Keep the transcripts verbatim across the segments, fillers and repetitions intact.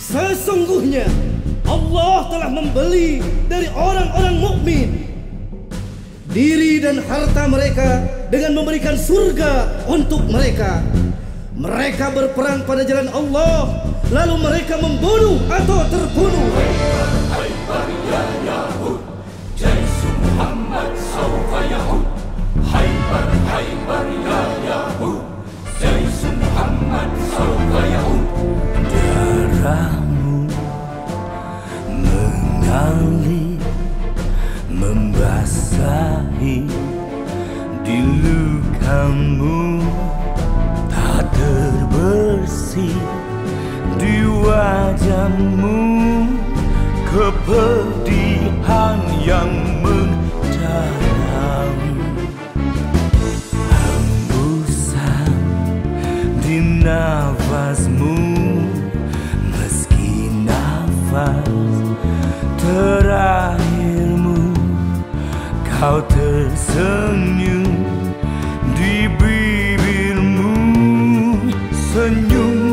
Sesungguhnya Allah telah membeli dari orang-orang mukmin diri dan harta mereka dengan memberikan surga untuk mereka. Mereka berperang pada jalan Allah, lalu mereka membunuh atau terbunuh. Haibar, Haibar ya Yahud, Jaisu Muhammad saufa Yahud. Haibar, Haibar ya Yahud, Jaisu Muhammad saufa Yahud. Darahmu mengalir, membasahi di lukamu, tak terbersih di wajahmu, kepedihan yang mendalam, hembusan di nafasmu, meski nafas terakhirmu, kau tersenyum di bibirmu, senyum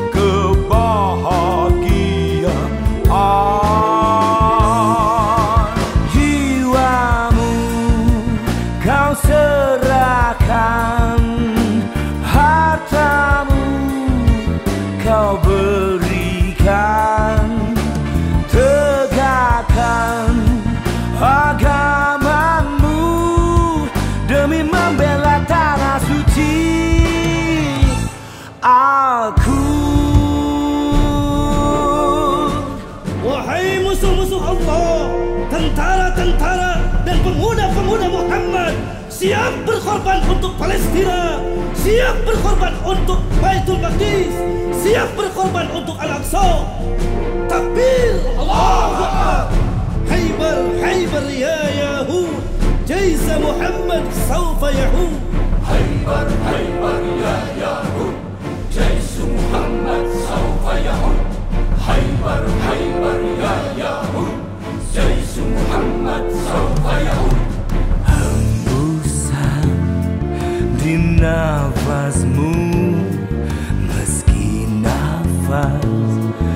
kebahagiaan. Jiwamu kau serahkan, hartamu kau berikan, tegakkan agamamu demi membela tanah suci. Aku, wahai musuh-musuh Allah, tentara-tentara dan pemuda-pemuda Muhammad, siap berkorban untuk Palestina, siap berkorban untuk Baitul Maqdis, siap berkorban untuk Al-Aqsa. Takbir, Allahu Akbar. Haibar, Haibar ya Yahud, Jaisa Muhammad saufa Yahud. Haibar, Haibar ya Yahud, Jaisu Muhammad saufa Yahud. Haibar, Haibar ya Yahud, Jaisu Muhammad saufa Yahud. hembusan di nafasmu, meski nafas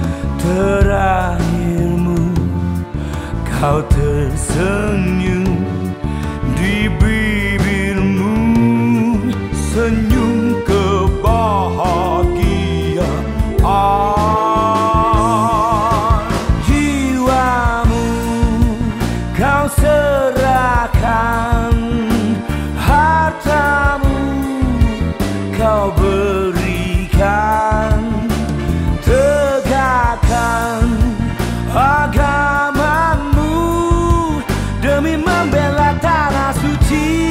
terakhirmu, kau tersenyum di bibirmu, senyum kebahagiaan. Jiwamu kau serahkan, hartamu kau berikan, tegakkan agamamu demi membela tanah suci.